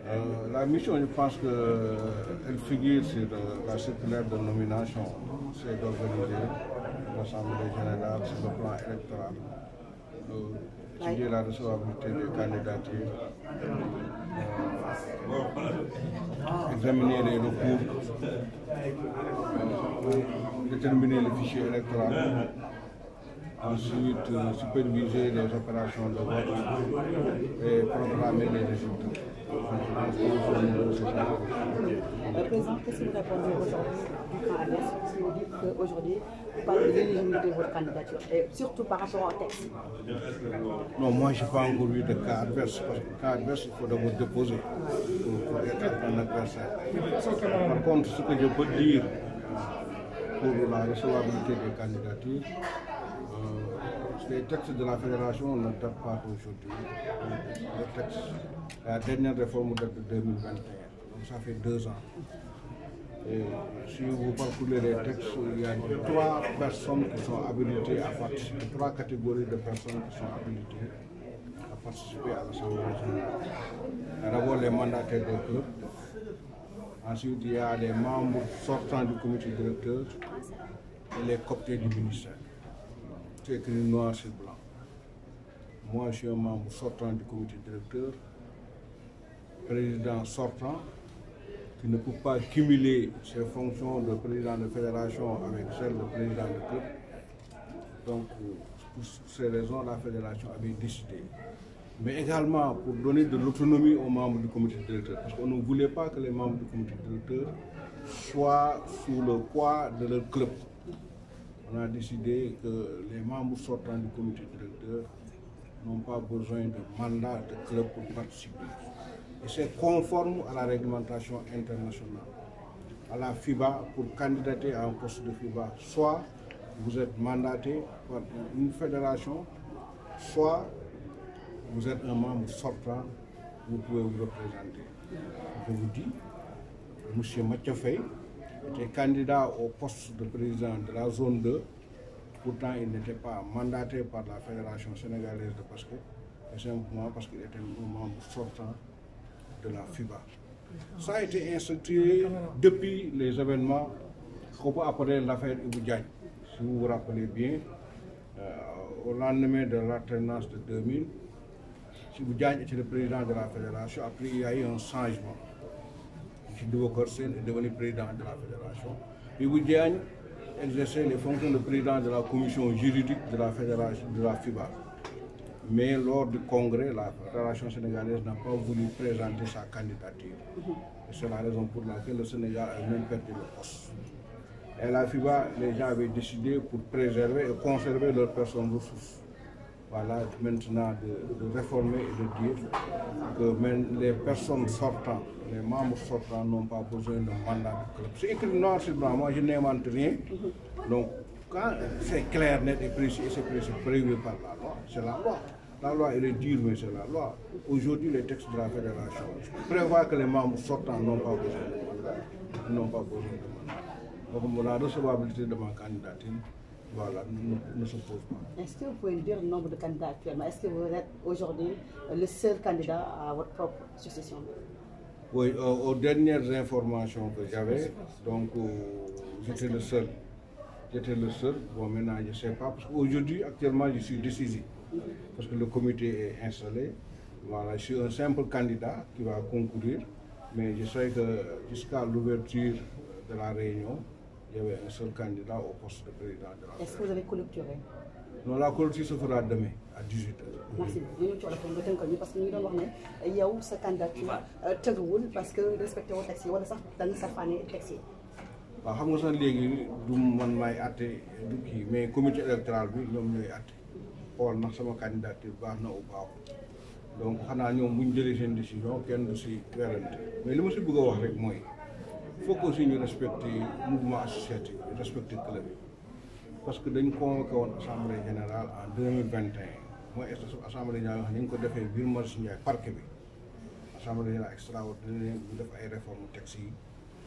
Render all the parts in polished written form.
La mission, je pense qu'elle figure sur la circulaire de nomination, c'est d'organiser l'Assemblée générale sur le plan électoral, étudier la recevabilité des candidatures, examiner les recours, déterminer le fichier électoral, ensuite superviser les opérations de vote et programmer les résultats. Président, qu'est-ce que vous répondez aujourd'hui du camp adverse si vous dites qu'aujourd'hui, vous parlez de l'éligibilité de votre candidature, et surtout par rapport au texte? Non, moi je n'ai pas encore vu de cas adverse, parce que cas adverse, il faut d'abord déposer pour être un adversaire. Par contre, ce que je peux dire pour la recevabilité des candidatures, les textes de la fédération ne datent pas d'aujourd'hui. La dernière réforme date de 2021, donc ça fait 2 ans. Et si vous parcourez les textes, il y a 3 personnes qui sont habilitées à participer, 3 catégories de personnes qui sont habilitées à participer à l'Assemblée générale. D'abord les mandataires des clubs, ensuite il y a les membres sortants du comité directeur et les cooptés du ministère. C'est écrit noir sur blanc. Moi, je suis un membre sortant du comité directeur, président sortant, qui ne peut pas cumuler ses fonctions de président de fédération avec celles de président de club. Donc, pour ces raisons, la fédération avait décidé. Mais également pour donner de l'autonomie aux membres du comité directeur, parce qu'on ne voulait pas que les membres du comité directeur soient sous le poids de leur club. On a décidé que les membres sortants du comité directeur n'ont pas besoin de mandat de club pour participer. Et c'est conforme à la réglementation internationale, à la FIBA. Pour candidater à un poste de FIBA, soit vous êtes mandaté par une fédération, soit vous êtes un membre sortant, vous pouvez vous représenter. Je vous dis, M. Mathieu Faye était candidat au poste de président de la zone 2, pourtant il n'était pas mandaté par la Fédération sénégalaise de basket, et simplement parce qu'il était un membre sortant de la FIBA. Ça a été institué depuis les événements qu'on peut appeler l'affaire Ibou Diagne. Si vous vous rappelez bien, au lendemain de l'alternance de 2000, Ibou Diagne était le président de la fédération. Après, il y a eu un changement. Chidibo Korsen est devenu président de la fédération. Ibou Diagne exerçait les fonctions de président de la commission juridique de la fédération de la FIBA. Mais lors du congrès, la fédération sénégalaise n'a pas voulu présenter sa candidature. Et c'est la raison pour laquelle le Sénégal a même perdu le poste. Et la FIBA, les gens avaient décidé pour préserver et conserver leurs personnes ressources. Voilà, maintenant de réformer et de dire que même les personnes sortant, les membres sortants n'ont pas besoin de mandat de club. C'est écrit noir sur blanc, moi je n'invente rien. Donc quand c'est clair, net et précis, et c'est prévu par la loi, c'est la loi. La loi elle est dure, mais c'est la loi. Aujourd'hui, les textes de la fédération prévoient que les membres sortants n'ont pas besoin de mandat. Ils n'ont pas besoin de mandat. Donc la recevabilité de ma candidature, voilà, ne se pose pas. Est-ce que vous pouvez dire le nombre de candidats actuellement? Est-ce que vous êtes aujourd'hui le seul candidat à votre propre succession? Oui, aux dernières informations que j'avais, donc j'étais le seul. J'étais le seul. Bon, maintenant, je ne sais pas, parce qu'aujourd'hui, actuellement, je suis décisif. Parce que le comité est installé. Voilà, je suis un simple candidat qui va concourir, mais je sais que jusqu'à l'ouverture de la réunion, il y avait un seul candidat au poste de président de la fédération. Est-ce que vous avez clôturé? Non, la clôture se fera demain à 18h. Merci. Parce que nous avons dit qu'il y a sa candidature parce que respecter le texte, ou ça dans sa famille texte. waaw xam nga sax léegi du man may atte du kii mais comité électoral bi ñoom ñooy atte xool ndax sama candidature baax na ou baaxul donc xanaa ñoom bu ñu jëlee seen décision kenn du si werante mais li ma si bëgg a wax rek mooy il faut que aussi ñu respecter mouvement associatif respecter club yi parce que dañ convoqué woon assemblée générale en 2021 mooy assemblée générale wax ni ñu ko defee biir Marius Ndiaye parquet bi assemblée générale extraordinaire ñu def ay réformes texte yi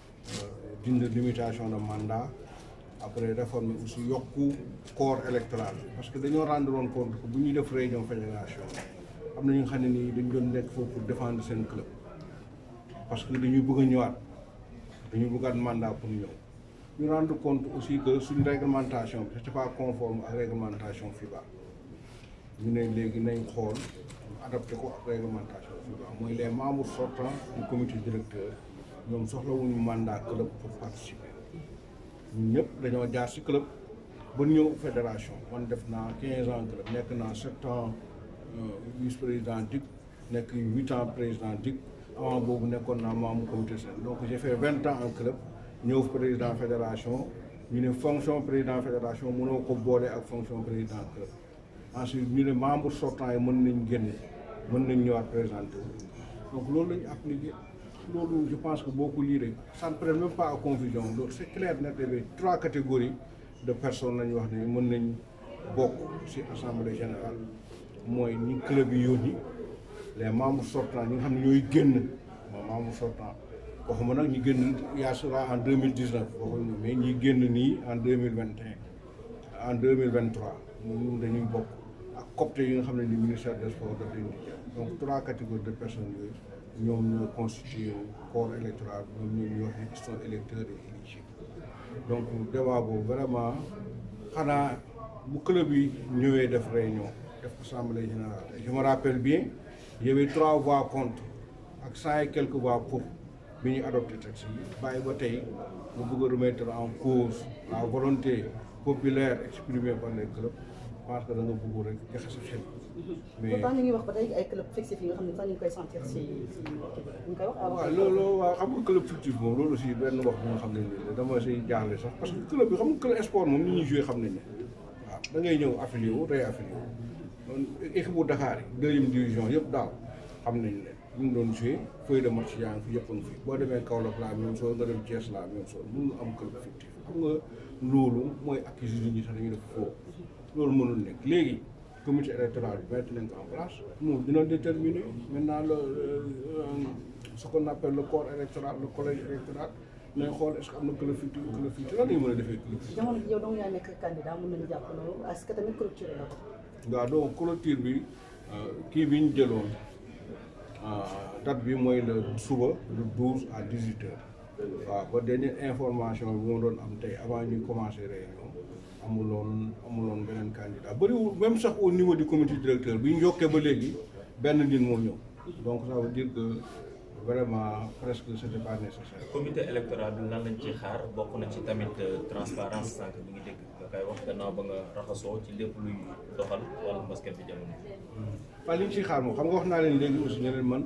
d'une limitation de mandat, après réformer aussi yokku corps électoral parce que dañoo rendre compte que bu ñuy def réunion fédération am na ñu xam ne nii dañ doon nekk foofu pour défendre seen club parce que dañuy bëgg a ñëwaat dañuy bëggaat mandat pour ñëw ñu rendre compte aussi que suñu réglementation bi c'est pas conforme ak réglementation FIBA ñu ne léegi nañ xool adapté ko ak réglementation FIBA mooy les membres sortants du comité directeur ñoom soxlawuñu mandat club pour participer ñun ñëpp dañoo jaar ci club ba ñëw fédération man def naa 15 ans club nekk naa 7 ans vice-président DIC nekk 8 ans président DIC avant boobu nekkoon naa membre comité central donc j'ai fait 20 ans en club ñëw président fédération ñu ne fonction président fédération mënoo ko boole ak fonction président club ensuite ñu ne membre sortant yi mën nañ génn mën nañ ñëwaat présenté donc loolu la ñu appliqué loolu je pense que boo ko lire ça ne prête même pas à confusion loolu c'est clair net bi 3 catégories de personnes la ñu wax ne mën nañ bokk ci assemblée générale mooy ñi club yi yónni les membres sortants ñi nga xam ne ñooy génn moom membres sortants waxuma nag ñi génn yaa sera en 2019 waxuñu mais ñi génn nii en 2021 en 2023 ñun dañuy bokk ak copte yi nga xam ne ni ministère des sports daf leen di jël donc 3 catégories de personnes yooyu ñoom ñoo constitué corps électoral ñoom ñuy wax ne ils sont électeurs et éligibles donc débat boobu vraiment xanaa bu club yi ñëwee def réunion def assemblée générale je me rappelle bien il y avait 3 voix contre ak 100 et quelques voix pour bi ñu adopté texte yi bàyyi ba tey mu bëgg a remettre en cause la volonté populaire exprimée par les clubs parce que da nga bëgg rek jaxase xel. mais pourtant ñu ngi wax ba tey ay club fictif yi nga xam ne sax ñu ngi koy sentir si ñu koy wax. waaw loolu waaw xam nga club fictif moom loolu aussi benn wax bi nga xam ne nii dama siy jaaxle sax parce que club bi xam nga club sport moom ni ñuy joué xam nañ ne waaw da ngay ñëw affilié wu réaffilié wu équipe bu Dakar yi deuxième division yëpp daaw xam nañ leen ñu ngi doon joué feuille de match yaa ngi fi yëpp a ngi fi boo demee Kaolack la même chose nga dem Thiès la même chose mënul am club fictif xam nga loolu mooy accusé nit ñi sax dañuy def faux loolu mënul nekk léegi comité électoral bi mettre nañ ko en place moom dina déterminer maintenant le ce qu'on appelle le corps électoral le collège électoral nañ xool est-ce que am na club fictif lan la ñu mën a defee club fictif. jamono ji yow dong yaa nekk candidat mën nañu jàpp loolu est-ce que tamit clôture la ko. waaw donc clôture bi kii bi ñu jëloon date bi mooy le suba le 12 à 18h waaw ba dernière information bi moo doon am tey avant ñu commencer réunion amuloon beneen candidat bëriwul même sax au niveau du comité directeur bi ñu yokkee ba léegi benn nit moo ñëw donc ça veut dire que vraiment presque c'était pas nécessaire. comité électoral bi nan lañ ci xaar bokk na ci tamit transparence sànq bi ngi dégg nga koy wax gannaaw ba nga raxasoo ci lépp luy doxal wàllu basket bi jamono. waaw li ñu ciy xaar moom xam nga wax naa leen léegi aussi ne leen man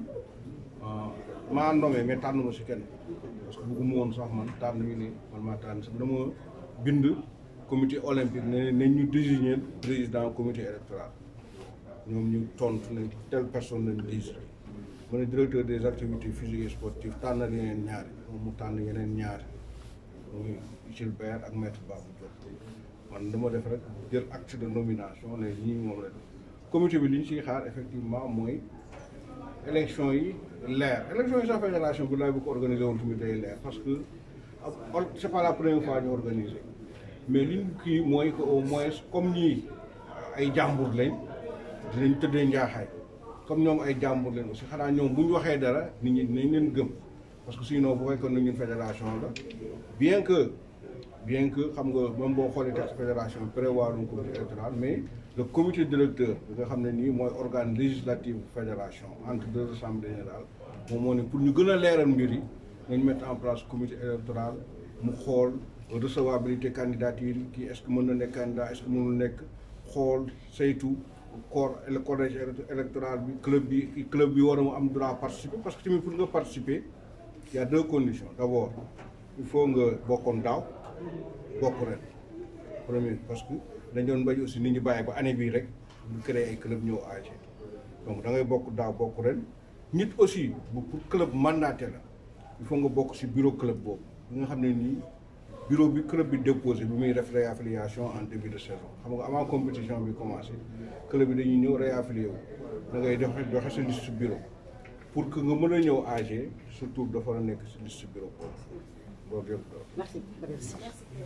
maa nommé mais tànn ma si kenn parce que bëgguma woon sax man tànn ñu ni man maa tànn sax dama bind comité olympique ne nañ ñu désigner président comité électoral ñoom ñu tontu ne telle personne lañ désigné mu ne directeur des activités physiques et sportives tànnal yeneen ñaari moom mu tànn yeneen ñaari muy Gilbert ak maître Babou Diop man dama def rek jël acte de nomination ne ñii moom la def comité bi li ñu ciy xaar effectivement mooy élection yi leer élection yi sax fédération bi laay bu ko organisé woon tamit day leer parce que c'est pas la première fois ñu organisé mais liñ kii mooy que au moins comme ñii ay jàmbur lañ dinañ tëddee njaaxaay comme ñoom ay jàmbur lañ aussi xanaa ñoom bu ñu waxee dara nit ñi dinañ leen gëm parce que sinon bu fekkoon na ñun fédération la bien que xam nga même boo xoolee texte fédération prévoir un comité électoral mais le comité directeur bi nga xam ne nii mooy organe législatif fédération entre 2 assemblées générales moom moo ne pour ñu gën a leeral mbir yi nañ mettre en place comité électoral mu xool recevabilité candidature yi kii est-ce que mën na nekk candidat est-ce que mënul nekk xool saytu corps le collège électoral bi club bi war a am droit participer parce que tamit pour nga participer il y a 2 conditions d'abord il faut nga bokkoon daaw bokk ren premier parce que dañ doon bañ aussi nit ñi bàyyi ba année bii rek ñu créé ay club ñëw AG donc da ngay bokk daaw bokk ren nit aussi pour club mandaté la il faut nga bokk ci bureau club boobu bi nga xam ne nii bureau bi club bi déposé bi muy def réaffiliation en début de saison xam nga avant compétition bi commencé club bi dañuy ñëw réaffilié wu da ngay joxe sa liste bureau pour que nga mën a ñëw AG surtout dafa nekk ci liste bureau boobu loolu yëpp. Merci.